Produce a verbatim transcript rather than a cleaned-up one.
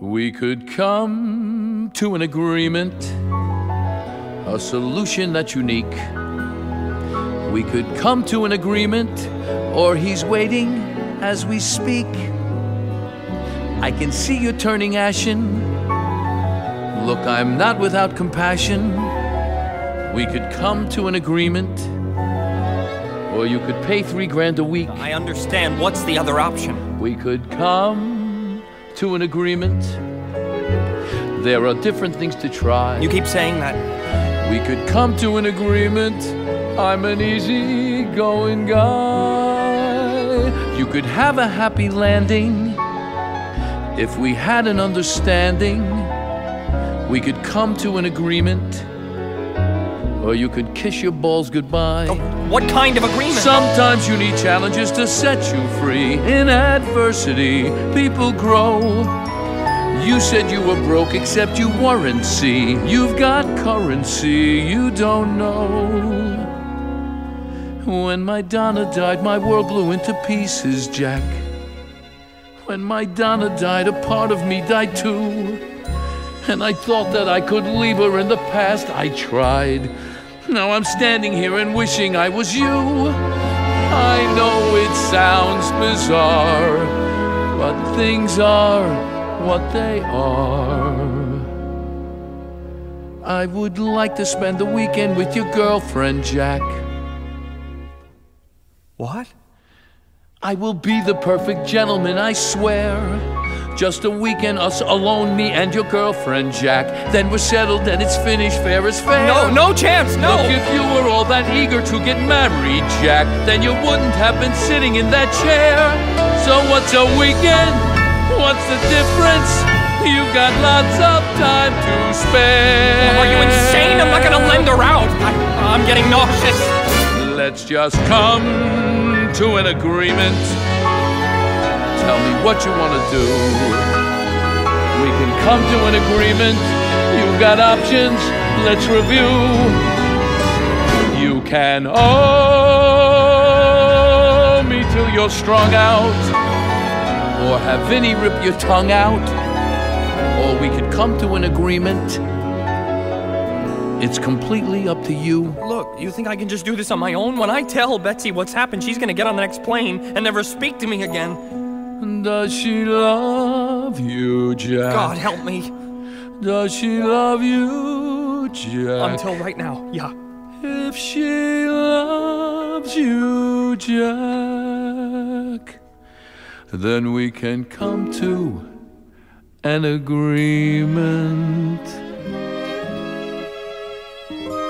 We could come to an agreement, a solution that's unique. We could come to an agreement, or he's waiting as we speak. I can see you turning ashen. Look, I'm not without compassion. We could come to an agreement, or you could pay three grand a week. I understand. What's the other option? We could come to an agreement. There are different things to try. You keep saying that. We could come to an agreement. I'm an easy-going guy. You could have a happy landing if we had an understanding. We could come to an agreement, or you could kiss your balls goodbye. Oh, what kind of agreement? Sometimes you need challenges to set you free. In adversity, people grow. You said you were broke, except you weren't, see. You've got currency you don't know. When my Donna died, my world blew into pieces, Jack. When my Donna died, a part of me died too. And I thought that I could leave her in the past. I tried. Now I'm standing here and wishing I was you. I know it sounds bizarre, but things are what they are. I would like to spend the weekend with your girlfriend, Jack. What? I will be the perfect gentleman, I swear. Just a weekend, us alone, me and your girlfriend, Jack. Then we're settled and it's finished, fair as fair. No, no chance, no! Look, if you were all that eager to get married, Jack, then you wouldn't have been sitting in that chair. So what's a weekend? What's the difference? You've got lots of time to spare. Are you insane? I'm not gonna lend her out. I, I'm getting nauseous. Let's just come to an agreement. Tell me what you want to do. We can come to an agreement. You've got options, let's review. You can owe me till you're strung out, or have Vinny rip your tongue out. Or we could come to an agreement. It's completely up to you. Look, you think I can just do this on my own? When I tell Betsy what's happened, she's gonna get on the next plane and never speak to me again. Does she love you, Jack? God help me. Does she love you, Jack? Until right now, yeah. If she loves you, Jack, then we can come to an agreement.